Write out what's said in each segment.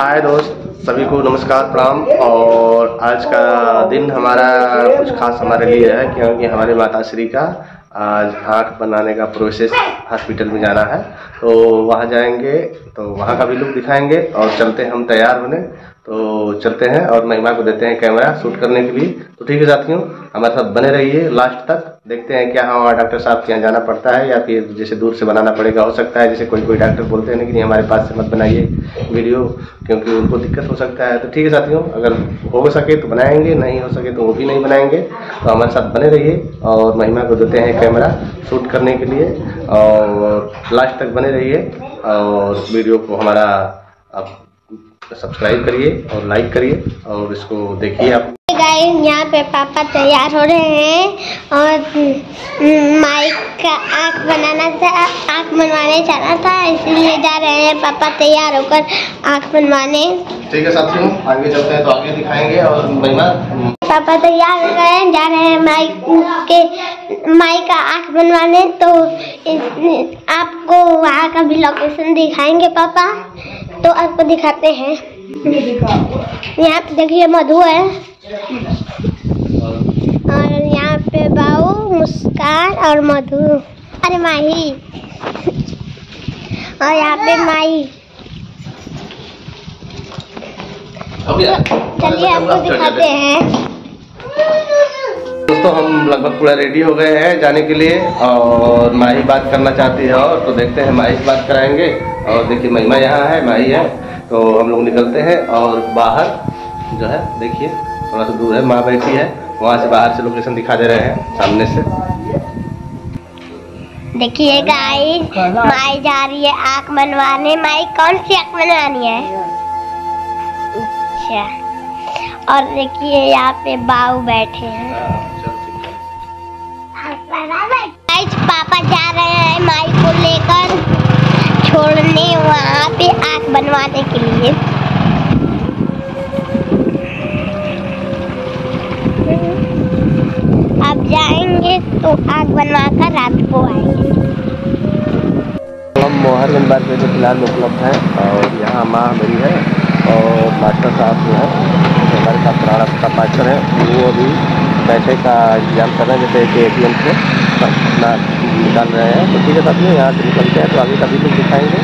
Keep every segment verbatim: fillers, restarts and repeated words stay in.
हाय दोस्त, सभी को नमस्कार प्रणाम। और आज का दिन हमारा कुछ खास हमारे लिए है, क्योंकि हमारे माता श्री का आज आँख बनाने का प्रोसेस हॉस्पिटल में जाना है। तो वहाँ जाएंगे तो वहाँ का भी लुक दिखाएंगे और चलते हैं हम तैयार होने। तो चलते हैं और महिमा को देते हैं कैमरा शूट करने के लिए। तो ठीक है साथियों, हमारे साथ बने रहिए लास्ट तक। देखते हैं क्या हमारा डॉक्टर साहब के यहाँ जाना पड़ता है या फिर जैसे दूर से बनाना पड़ेगा। हो सकता है जैसे कोई कोई डॉक्टर बोलते हैं कि नहीं हमारे पास से मत बनाइए वीडियो, क्योंकि उनको दिक्कत हो सकता है। तो ठीक है साथियों, अगर हो सके तो बनाएंगे, नहीं हो सके तो वो भी नहीं बनाएंगे। तो हमारे साथ बने रहिए और महिमा को देते हैं कैमरा शूट करने के लिए और लास्ट तक बने रहिए। और वीडियो को हमारा आप सब्सक्राइब करिए और लाइक करिए और इसको देखिए आप। गाइस, यहाँ पे पापा तैयार हो रहे हैं और माइक का आँख बनाना था, आँख बनवाने जाना था, इसलिए जा रहे हैं पापा तैयार होकर आँख बनवाने। ठीक है साथियों, आगे चलते हैं तो आगे दिखाएंगे। और महिमा पापा तैयार हो गए हैं, जा रहे हैं माइक के माइक का आँख बनवाने। तो इस, आपको वहाँ का भी लोकेशन दिखाएंगे पापा। तो आपको दिखाते हैं। यहाँ पे देखिए मधु है और यहाँ पे बाऊ, मुस्कान और मधु, अरे माही, और यहाँ पे माई। चलिए आपको दिखाते हैं। दोस्तों, हम लगभग पूरा रेडी हो गए हैं जाने के लिए और माही बात करना चाहती है। और तो देखते हैं माही से बात कराएंगे। और देखिए महिमा यहाँ है, माही है। तो हम लोग निकलते हैं और बाहर जो है देखिए थोड़ा सा दूर है, माँ बैठी है, वहाँ से बाहर से लोकेशन दिखा दे रहे हैं सामने से। देखिए गाइस, माई जा रही है आँख बनवाने। माई कौन सी आँख बनवानी है? अच्छा, और देखिए यहाँ पे बाऊ बैठे हैं। गाइस, पापा जा रहे हैं माई को लेकर छोड़ने वहाँ पे आँख बनवाने के लिए। अब जाएंगे तो आँख बनवा कर रात को आएंगे। हम मोहरगंज मार्केट में फिलहाल उपलब्ध हैं और यहाँ माँ मेरी है और मास्टर साहब जो है हमारे साथ पुराना का पार्टनर है, वो अभी पैसे का इंतजाम कर रहे हैं, जैसे कि ए टी एम से अपना निकाल रहे हैं। तो ठीक है साथियों, यहाँ से निकलते हैं तो आगे का भी कुछ दिखाएंगे।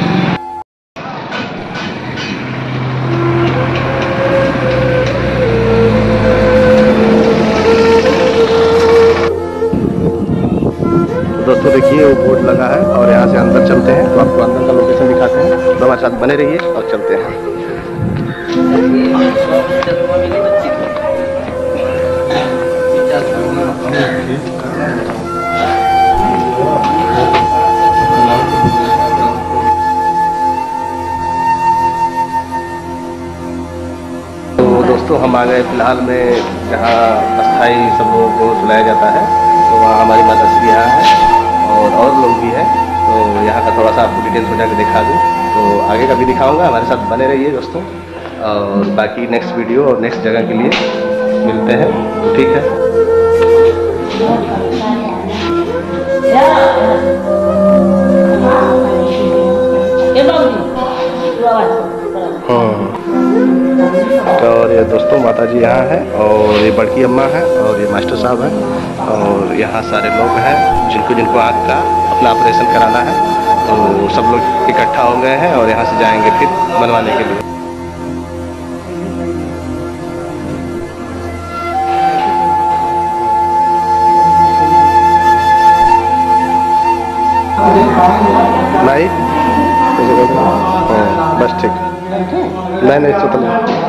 दोस्तों देखिए वो बोर्ड लगा है और यहाँ से अंदर चलते हैं तो आपको अंदर का लोकेशन दिखाते हैं। तो हमारे साथ बने रहिए और चलते हैं। तो दोस्तों, हम आ गए फिलहाल में जहाँ अस्थाई सब लोगों को सुलाया जाता है। तो वहाँ हमारी माता श्री यहाँ है और और लोग भी हैं। तो यहाँ का थोड़ा सा आपको डिटेल्स हो जाकर दिखा दूँ, तो आगे का भी दिखाऊंगा। हमारे साथ बने रहिए दोस्तों। और बाकी नेक्स्ट वीडियो और नेक्स्ट जगह के लिए मिलते हैं। तो ठीक है। हाँ, और ये दोस्तों माता जी यहाँ है और ये बड़की अम्मा है और ये मास्टर साहब हैं और यहाँ सारे लोग हैं जिनको जिनको आँख का अपना ऑपरेशन कराना है। तो सब लोग इकट्ठा हो गए हैं और यहाँ से जाएंगे फिर बनवाने के लिए। नहीं हाँ, बस ठीक। नहीं नहीं तो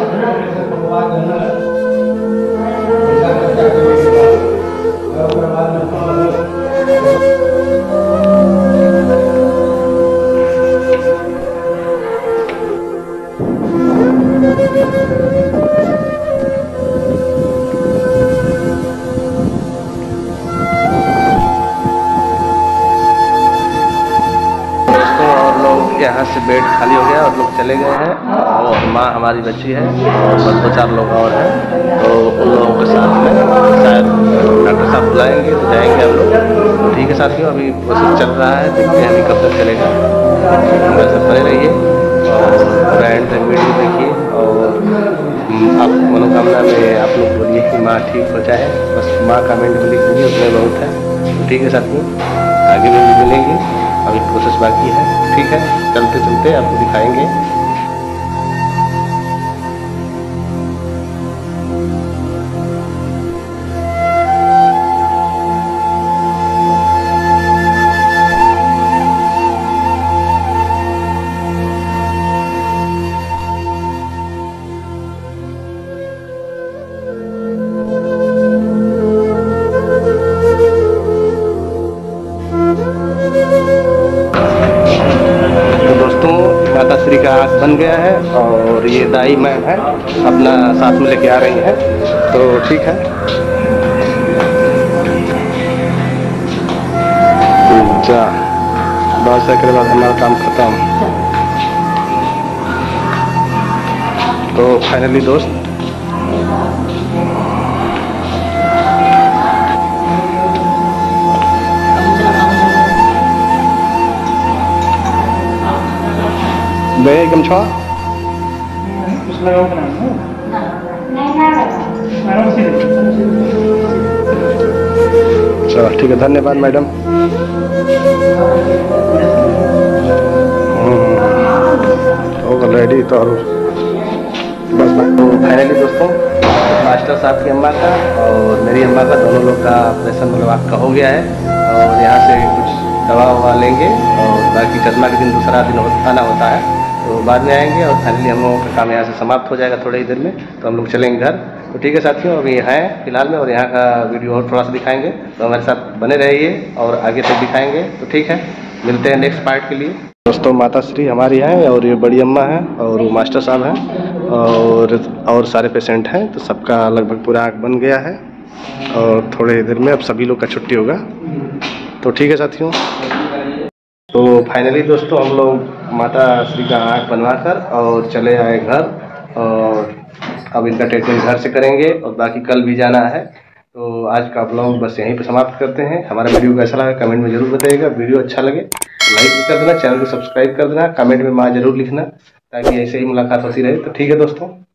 यहाँ से बेड खाली हो गया और लोग चले गए हैं और माँ हमारी बच्ची है और बस दो चार लोग और हैं। तो उन लोगों के साथ में शायद डॉक्टर साहब बुलाएंगे तो जाएंगे हम लोग। तो ठीक है साथियों, अभी प्रोसेस चल रहा है, देखते हैं अभी कब तक चलेगा। हमारे साथ बने रहिए और एंड तक वीडियो देखिए। मनोकामना में आप लोग बोलिए कि माँ ठीक हो जाए, बस माँ कमेंट में लिख दीजिए, उतने बहुत है। तो ठीक है साथियों, आगे में भी मिलेंगे, अभी प्रोसेस बाकी है। ठीक है, चलते चलते आपको दिखाएंगे। माता श्री का आँख बन गया है और ये दाई मैम है अपना साथ में लेके आ रही है। तो ठीक है, जा दस सेकंड के बाद हमारा काम खत्म। तो फाइनली दोस्त दे एकदम छा चलो ठीक है, धन्यवाद मैडम। रेडी तो बस। तो फाइनली दोस्तों, मास्टर साहब की अम्मा का और मेरी अम्मा का, दोनों लोग का ऑपरेशन मतलब आपका हो गया है। और यहाँ से कुछ दवा ववा लेंगे और बाकी चश्मा के दिन दूसरा दिन आना होता है, तो बाद में आएंगे। और फाइनली हम लोगों का काम यहाँ से समाप्त हो जाएगा थोड़ी ही देर में, तो हम लोग चलेंगे घर। तो ठीक है साथियों, अभी हैं फिलहाल में, और यहाँ का वीडियो और थोड़ा सा दिखाएंगे, तो हमारे साथ बने रहिए और आगे तक दिखाएंगे। तो ठीक है, मिलते हैं नेक्स्ट पार्ट के लिए। दोस्तों माता श्री हमारी है और ये बड़ी अम्मा है और वो मास्टर साहब हैं और और सारे पेशेंट हैं। तो सबका लगभग पूरा आँख बन गया है और थोड़ी देर में अब सभी लोग का छुट्टी होगा। तो ठीक है साथियों, तो फाइनली दोस्तों हम लोग माता श्री का आँख बनवा कर और चले आए घर, और अब इनका ट्रीटमेंट घर से करेंगे और बाकी कल भी जाना है। तो आज का ब्लॉग बस यहीं पे समाप्त करते हैं। हमारा वीडियो कैसा लगा कमेंट में जरूर बताइएगा। वीडियो अच्छा लगे लाइक भी कर देना, चैनल को सब्सक्राइब कर देना, कमेंट में माँ जरूर लिखना, ताकि ऐसे ही मुलाकात होती रहे। तो ठीक है दोस्तों।